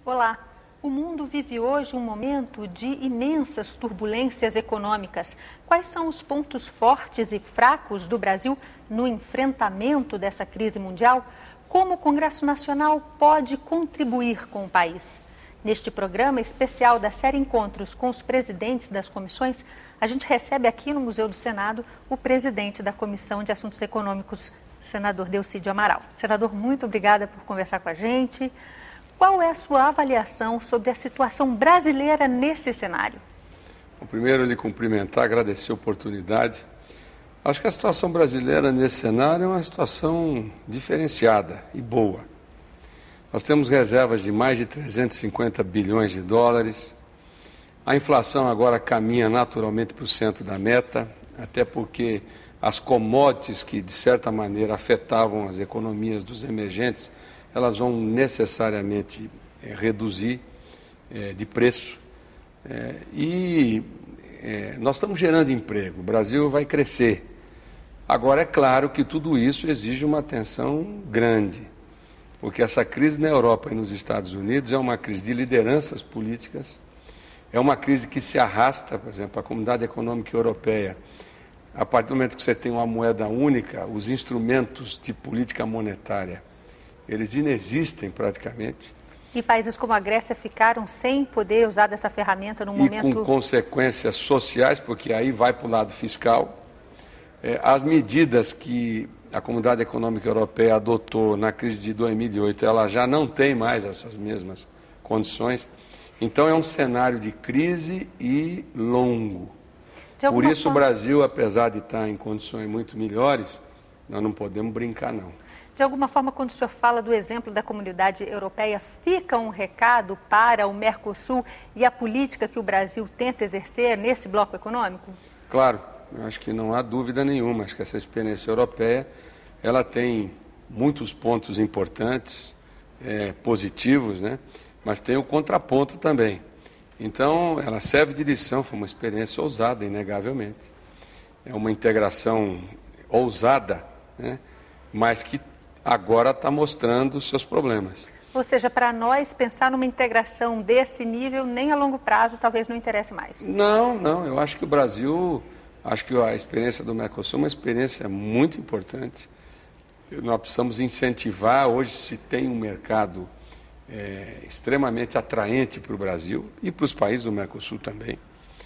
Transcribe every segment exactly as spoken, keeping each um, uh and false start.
Olá, o mundo vive hoje um momento de imensas turbulências econômicas. Quais são os pontos fortes e fracos do Brasil no enfrentamento dessa crise mundial? Como o Congresso Nacional pode contribuir com o país? Neste programa especial da série Encontros com os presidentes das comissões, a gente recebe aqui no Museu do Senado o presidente da Comissão de Assuntos Econômicos, senador Delcídio Amaral. Senador, muito obrigada por conversar com a gente. Qual é a sua avaliação sobre a situação brasileira nesse cenário? Bom, primeiro, lhe cumprimentar, agradecer a oportunidade. Acho que a situação brasileira nesse cenário é uma situação diferenciada e boa. Nós temos reservas de mais de trezentos e cinquenta bilhões de dólares. A inflação agora caminha naturalmente para o centro da meta, até porque as commodities que, de certa maneira, afetavam as economias dos emergentes, elas vão necessariamente é, reduzir é, de preço. É, e é, nós estamos gerando emprego, o Brasil vai crescer. Agora, é claro que tudo isso exige uma atenção grande, porque essa crise na Europa e nos Estados Unidos é uma crise de lideranças políticas, é uma crise que se arrasta, por exemplo, a Comunidade Econômica Europeia. A partir do momento que você tem uma moeda única, os instrumentos de política monetária, eles inexistem praticamente. E países como a Grécia ficaram sem poder usar dessa ferramenta no e momento... E com consequências sociais, porque aí vai para o lado fiscal. É, as medidas que a Comunidade Econômica Europeia adotou na crise de dois mil e oito, ela já não tem mais essas mesmas condições. Então é um cenário de crise e longo. Por isso forma... o Brasil, apesar de estar em condições muito melhores, nós não podemos brincar não. De alguma forma, quando o senhor fala do exemplo da Comunidade Europeia, fica um recado para o Mercosul e a política que o Brasil tenta exercer nesse bloco econômico? Claro, eu acho que não há dúvida nenhuma. Acho que essa experiência europeia, ela tem muitos pontos importantes, é, positivos, né? Mas tem o contraponto também. Então, ela serve de lição, foi uma experiência ousada, inegavelmente. É uma integração ousada, né? Mas que agora está mostrando os seus problemas. Ou seja, para nós, pensar numa integração desse nível, nem a longo prazo, talvez não interesse mais. Não, não. Eu acho que o Brasil, acho que a experiência do Mercosul é uma experiência muito importante. Nós precisamos incentivar. Hoje se tem um mercado é, extremamente atraente para o Brasil e para os países do Mercosul também.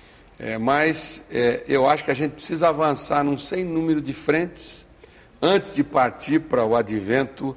É, mas é, eu acho que a gente precisa avançar num sem número de frentes antes de partir para o advento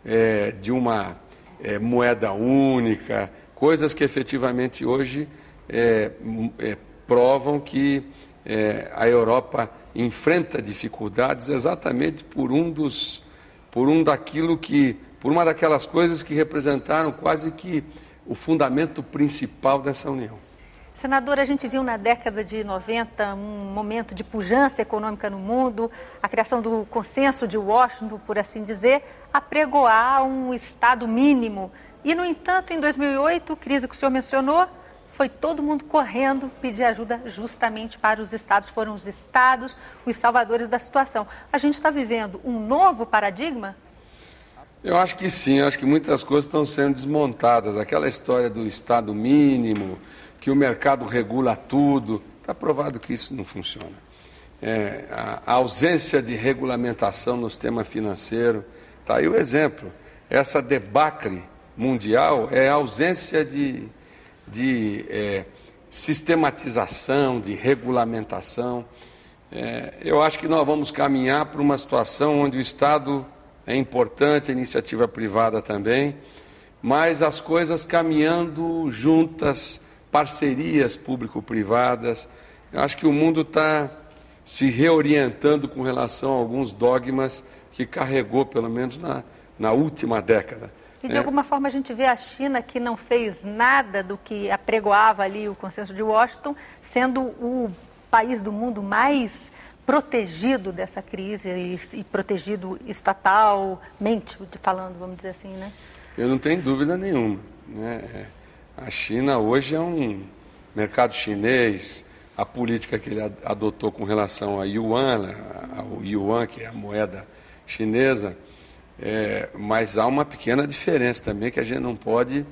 é, de uma é, moeda única, coisas que efetivamente hoje é, é, provam que é, a Europa enfrenta dificuldades exatamente por um dos, por um daquilo que, por uma daquelas coisas que representaram quase que o fundamento principal dessa união. Senador, a gente viu na década de noventa um momento de pujança econômica no mundo, a criação do consenso de Washington, por assim dizer, apregoar um Estado mínimo. E, no entanto, em dois mil e oito, crise que o senhor mencionou, foi todo mundo correndo pedir ajuda justamente para os Estados. Foram os Estados os salvadores da situação. A gente está vivendo um novo paradigma? Eu acho que sim, eu acho que muitas coisas estão sendo desmontadas. Aquela história do Estado mínimo, que o mercado regula tudo, está provado que isso não funciona. É, a, a ausência de regulamentação no sistema financeiro, está aí o exemplo. Essa debacle mundial é a ausência de, de é, sistematização, de regulamentação. É, eu acho que nós vamos caminhar para uma situação onde o Estado é importante, a iniciativa privada também, mas as coisas caminhando juntas, parcerias público-privadas. Eu acho que o mundo está se reorientando com relação a alguns dogmas que carregou, pelo menos na, na última década. E de é. alguma forma a gente vê a China, que não fez nada do que apregoava ali o consenso de Washington, sendo o país do mundo mais protegido dessa crise e, e protegido estatalmente, falando, vamos dizer assim, né? Eu não tenho dúvida nenhuma, né? É. A China hoje é um mercado chinês, a política que ele adotou com relação ao yuan, ao yuan, que é a moeda chinesa, é, mas há uma pequena diferença também que a gente não pode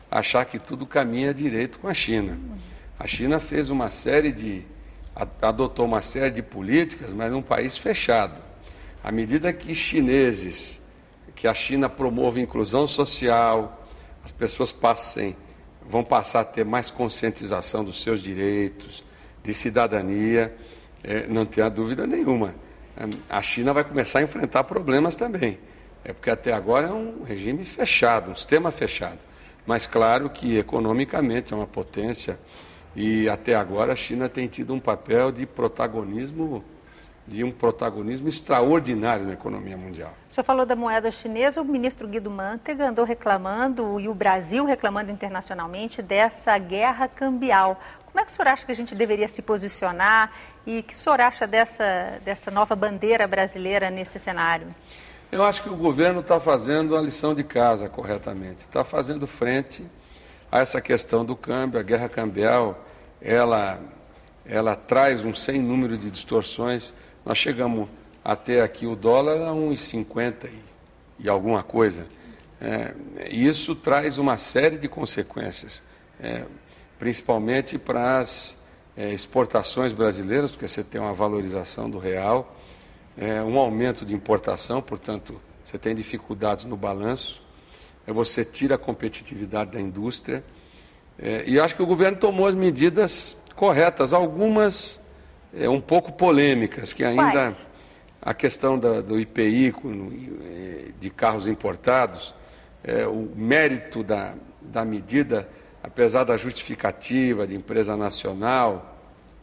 achar que tudo caminha direito com a China. A China fez uma série de, adotou uma série de políticas, mas num país fechado. À medida que chineses, que a China promove inclusão social, as pessoas passem, vão passar a ter mais conscientização dos seus direitos, de cidadania, é, não tenha dúvida nenhuma. A China vai começar a enfrentar problemas também. É porque até agora é um regime fechado, um sistema fechado. Mas claro que economicamente é uma potência e até agora a China tem tido um papel de protagonismo, de um protagonismo extraordinário na economia mundial. O senhor falou da moeda chinesa, o ministro Guido Mantega andou reclamando, e o Brasil reclamando internacionalmente, dessa guerra cambial. Como é que o senhor acha que a gente deveria se posicionar e o que o senhor acha dessa, dessa nova bandeira brasileira nesse cenário? Eu acho que o governo está fazendo a lição de casa corretamente, está fazendo frente a essa questão do câmbio. A guerra cambial, ela, ela traz um sem número de distorções. Nós chegamos a ter aqui o dólar a um real e cinquenta e, e alguma coisa. É, isso traz uma série de consequências, é, principalmente para as é, exportações brasileiras, porque você tem uma valorização do real, é, um aumento de importação, portanto, você tem dificuldades no balanço, é, você tira a competitividade da indústria, é, e acho que o governo tomou as medidas corretas, algumas é, um pouco polêmicas, que ainda Quais? A questão da, do I P I de carros importados, é, o mérito da, da medida, apesar da justificativa de empresa nacional,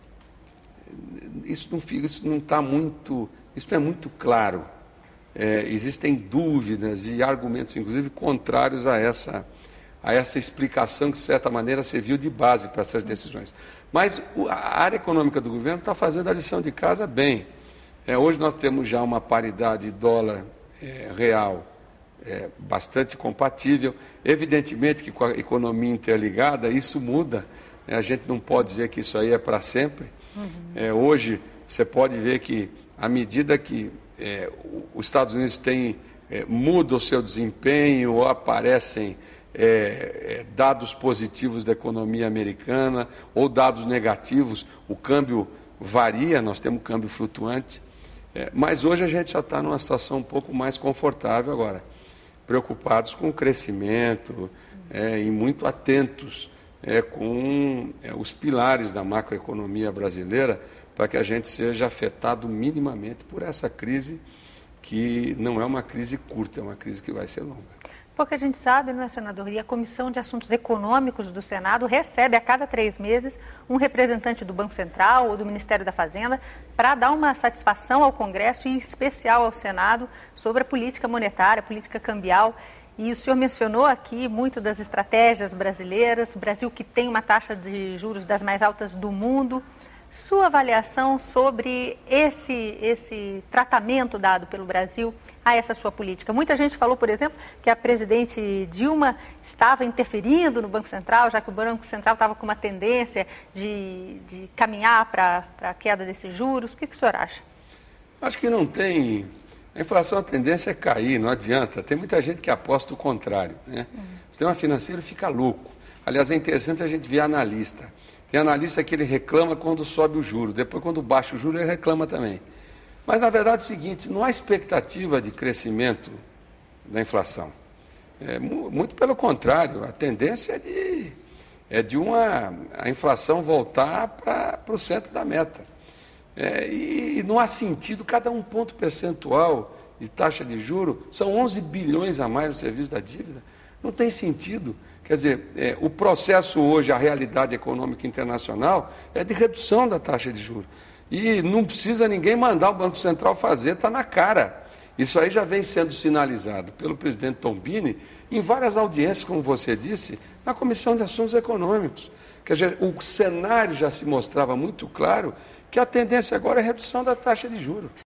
isso não fica, isso não está muito, isso não é muito claro. É, existem dúvidas e argumentos, inclusive, contrários a essa, a essa explicação que, de certa maneira, serviu de base para essas decisões. Mas a área econômica do governo está fazendo a lição de casa bem. É, hoje nós temos já uma paridade dólar é, real é, bastante compatível. Evidentemente que com a economia interligada isso muda. É, a gente não pode dizer que isso aí é para sempre. Uhum. É, hoje você pode ver que à medida que é, os Estados Unidos têm, é, muda o seu desempenho ou aparecem é, é, dados positivos da economia americana ou dados negativos, o câmbio varia, nós temos câmbio flutuante. É, mas hoje a gente já está numa situação um pouco mais confortável agora, preocupados com o crescimento é, e muito atentos é, com é, os pilares da macroeconomia brasileira para que a gente seja afetado minimamente por essa crise que não é uma crise curta, é uma crise que vai ser longa. Pouca gente sabe, não é, senador? E a Comissão de Assuntos Econômicos do Senado recebe a cada três meses um representante do Banco Central ou do Ministério da Fazenda para dar uma satisfação ao Congresso e em especial ao Senado sobre a política monetária, a política cambial. E o senhor mencionou aqui muito das estratégias brasileiras, o Brasil que tem uma taxa de juros das mais altas do mundo. Sua avaliação sobre esse, esse tratamento dado pelo Brasil a essa sua política. Muita gente falou, por exemplo, que a presidente Dilma estava interferindo no Banco Central, já que o Banco Central estava com uma tendência de, de caminhar para a queda desses juros. O que, que o senhor acha? Acho que não tem. A inflação, a tendência é cair, não adianta. Tem muita gente que aposta o contrário, né? Uhum. O sistema financeiro fica louco. Aliás, é interessante a gente ver analista. Tem analista que ele reclama quando sobe o juro, depois quando baixa o juro ele reclama também. Mas na verdade é o seguinte, não há expectativa de crescimento da inflação. É, muito pelo contrário, a tendência é de, é de uma, a inflação voltar para o centro da meta. É, e, e não há sentido, cada um ponto percentual de taxa de juro, são onze bilhões a mais no serviço da dívida, não tem sentido. Quer dizer, é, o processo hoje, a realidade econômica internacional, é de redução da taxa de juros. E não precisa ninguém mandar o Banco Central fazer, está na cara. Isso aí já vem sendo sinalizado pelo presidente Tombini em várias audiências, como você disse, na Comissão de Assuntos Econômicos. Quer dizer, o cenário já se mostrava muito claro que a tendência agora é a redução da taxa de juros.